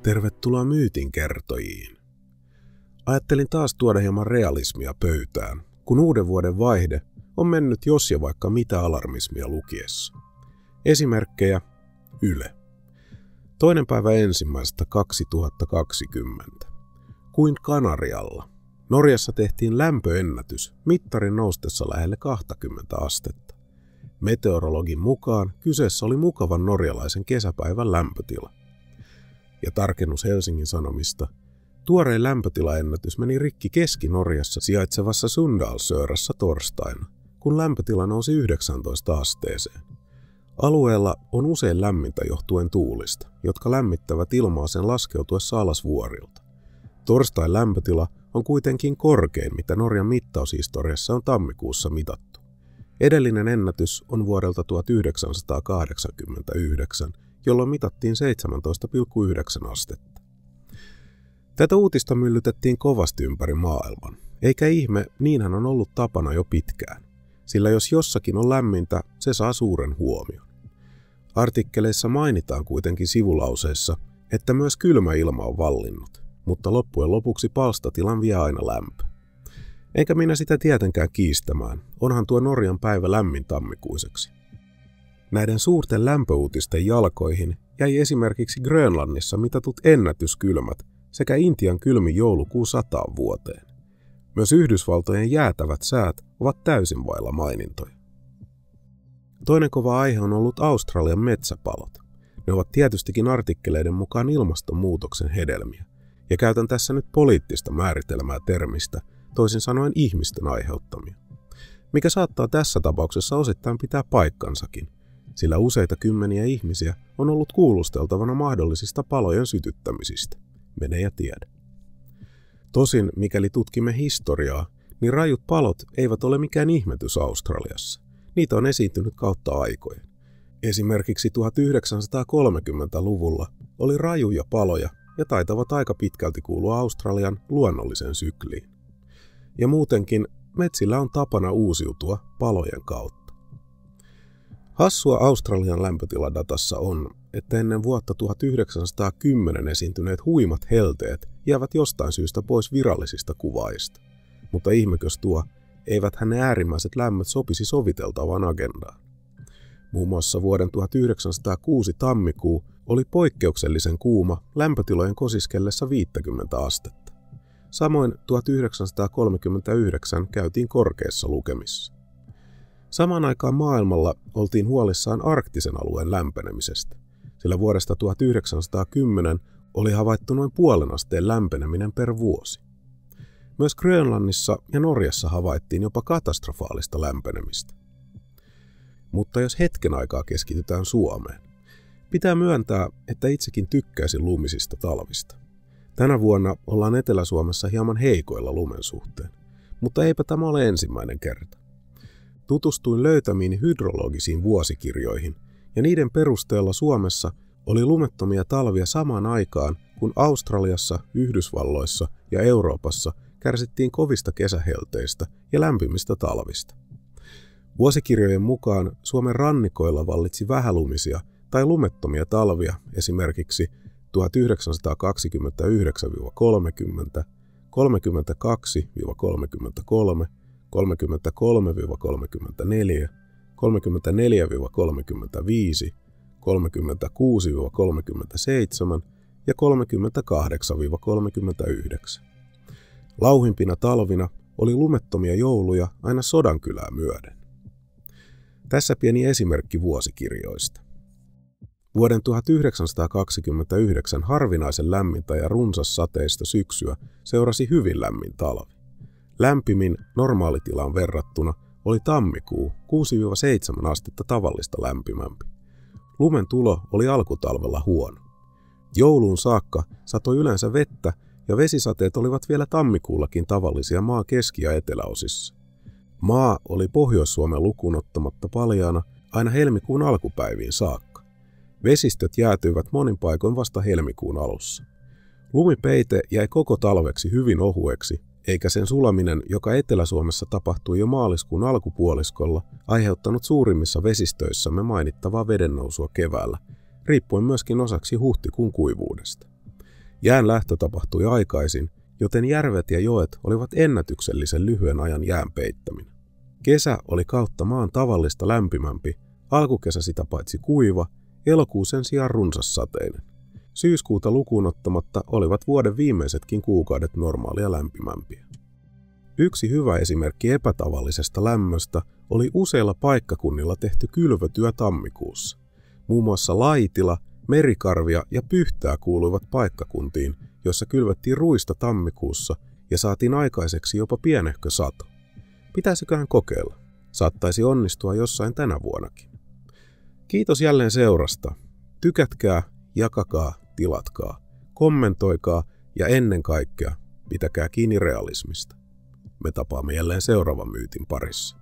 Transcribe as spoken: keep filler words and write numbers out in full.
Tervetuloa myytinkertojiin. Ajattelin taas tuoda hieman realismia pöytään, kun uuden vuoden vaihde on mennyt jos ja vaikka mitä alarmismia lukiessa. Esimerkkejä Yle. Toinen päivä ensimmäistä kaksituhattakaksikymmentä. Kuin Kanarialla. Norjassa tehtiin lämpöennätys mittarin noustessa lähelle kaksikymmentä astetta. Meteorologin mukaan kyseessä oli mukavan norjalaisen kesäpäivän lämpötila. Ja tarkennus Helsingin Sanomista. Tuorein lämpötilaennätys meni rikki Keski-Norjassa sijaitsevassa Sunndalsörassa torstaina, kun lämpötila nousi yhdeksääntoista asteeseen. Alueella on usein lämmintä johtuen tuulista, jotka lämmittävät ilmaa sen laskeutuessa alas vuorilta. Torstain lämpötila on kuitenkin korkein, mitä Norjan mittaushistoriassa on tammikuussa mitattu. Edellinen ennätys on vuodelta tuhatyhdeksänsataakahdeksankymmentäyhdeksän, jolloin mitattiin seitsemäntoista pilkku yhdeksän astetta. Tätä uutista myllytettiin kovasti ympäri maailman, eikä ihme, niinhän on ollut tapana jo pitkään, sillä jos jossakin on lämmintä, se saa suuren huomion. Artikkeleissa mainitaan kuitenkin sivulauseissa, että myös kylmä ilma on vallinnut, mutta loppujen lopuksi palstatilan vie aina lämpö. Enkä minä sitä tietenkään kiistämään, onhan tuo Norjan päivä lämmin tammikuiseksi. Näiden suurten lämpöuutisten jalkoihin jäi esimerkiksi Grönlannissa mitatut ennätyskylmät sekä Intian kylmin joulukuu sataan vuoteen. Myös Yhdysvaltojen jäätävät säät ovat täysin vailla mainintoja. Toinen kova aihe on ollut Australian metsäpalot. Ne ovat tietystikin artikkeleiden mukaan ilmastonmuutoksen hedelmiä, ja käytän tässä nyt poliittista määritelmää termistä, toisin sanoen ihmisten aiheuttamia, mikä saattaa tässä tapauksessa osittain pitää paikkansakin, sillä useita kymmeniä ihmisiä on ollut kuulusteltavana mahdollisista palojen sytyttämisistä. Mene ja tiedä. Tosin, mikäli tutkimme historiaa, niin rajut palot eivät ole mikään ihmetys Australiassa. Niitä on esiintynyt kautta aikojen. Esimerkiksi tuhatyhdeksänsataakolmekymmentäluvulla oli rajuja paloja ja taitavat aika pitkälti kuulua Australian luonnolliseen sykliin. Ja muutenkin metsillä on tapana uusiutua palojen kautta. Hassua Australian lämpötiladatassa on, että ennen vuotta tuhatyhdeksänsataakymmenen esiintyneet huimat helteet jäävät jostain syystä pois virallisista kuvaista. Mutta ihmekös tuo, eiväthän ne äärimmäiset lämmöt sopisi soviteltavaan agendaan. Muun muassa vuoden tuhatyhdeksänsataakuusi tammikuu oli poikkeuksellisen kuuma lämpötilojen kosiskellessa viisikymmentä astetta. Samoin tuhatyhdeksänsataakolmekymmentäyhdeksän käytiin korkeissa lukemissa. Samaan aikaan maailmalla oltiin huolissaan arktisen alueen lämpenemisestä, sillä vuodesta tuhatyhdeksänsataakymmenen oli havaittu noin puolen asteen lämpeneminen per vuosi. Myös Grönlannissa ja Norjassa havaittiin jopa katastrofaalista lämpenemistä. Mutta jos hetken aikaa keskitytään Suomeen, pitää myöntää, että itsekin tykkäisin lumisista talvista. Tänä vuonna ollaan Etelä-Suomessa hieman heikoilla lumen suhteen, mutta eipä tämä ole ensimmäinen kerta. Tutustuin löytämiini hydrologisiin vuosikirjoihin, ja niiden perusteella Suomessa oli lumettomia talvia samaan aikaan, kun Australiassa, Yhdysvalloissa ja Euroopassa kärsittiin kovista kesähelteistä ja lämpimistä talvista. Vuosikirjojen mukaan Suomen rannikoilla vallitsi vähälumisia tai lumettomia talvia esimerkiksi tuhatyhdeksänsataakaksikymmentäyhdeksän kolmekymmentä, kolmekymmentäkaksi kolmekymmentäkolme, kolmekymmentäkolme kolmekymmentäneljä, kolmekymmentäneljä kolmekymmentäviisi, kolmekymmentäkuusi kolmekymmentäseitsemän ja kolmekymmentäkahdeksan kolmekymmentäyhdeksän. Lauhimpina talvina oli lumettomia jouluja aina Sodankylää myöden. Tässä pieni esimerkki vuosikirjoista. Vuoden tuhatyhdeksänsataakaksikymmentäyhdeksän harvinaisen lämmintä ja runsassateista syksyä seurasi hyvin lämmin talvi. Lämpimin normaalitilaan verrattuna oli tammikuu kuusi seitsemän astetta tavallista lämpimämpi. Lumen tulo oli alkutalvella huono. Jouluun saakka satoi yleensä vettä ja vesisateet olivat vielä tammikuullakin tavallisia maan keski- ja eteläosissa. Maa oli Pohjois-Suomen lukuun ottamatta paljaana aina helmikuun alkupäiviin saakka. Vesistöt jäätyivät monin paikoin vasta helmikuun alussa. Lumipeite jäi koko talveksi hyvin ohueksi, eikä sen sulaminen, joka Etelä-Suomessa tapahtui jo maaliskuun alkupuoliskolla, aiheuttanut suurimmissa vesistöissämme mainittavaa vedennousua keväällä, riippuen myöskin osaksi huhtikuun kuivuudesta. Jään lähtö tapahtui aikaisin, joten järvet ja joet olivat ennätyksellisen lyhyen ajan jään peittäminä. Kesä oli kautta maan tavallista lämpimämpi, alkukesä sitä paitsi kuiva, elokuu sen sijaan runsassateinen. Syyskuuta lukuun ottamatta olivat vuoden viimeisetkin kuukaudet normaalia lämpimämpiä. Yksi hyvä esimerkki epätavallisesta lämmöstä oli useilla paikkakunnilla tehty kylvötyö tammikuussa. Muun muassa Laitila, Merikarvia ja Pyhtää kuuluivat paikkakuntiin, joissa kylvettiin ruista tammikuussa ja saatiin aikaiseksi jopa pienehkö sato. Pitäisiköhän kokeilla? Saattaisi onnistua jossain tänä vuonnakin. Kiitos jälleen seurasta. Tykätkää, jakakaa, tilatkaa, kommentoikaa ja ennen kaikkea pitäkää kiinni realismista. Me tapaamme jälleen seuraavan myytin parissa.